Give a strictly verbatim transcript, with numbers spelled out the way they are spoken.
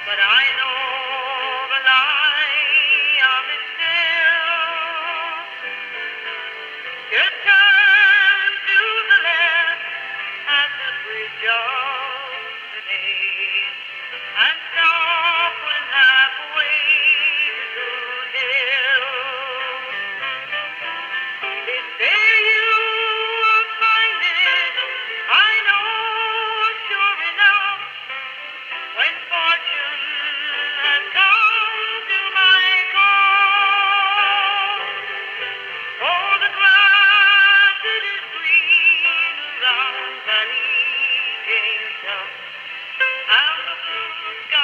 but I know the lie of it still. You turn to the left at the bridge of the day and stop when halfway to the hill. It's there you will find it, I know sure enough, when fortune has come to my call. Oh, the grass it is green around Valley James, and the blue sky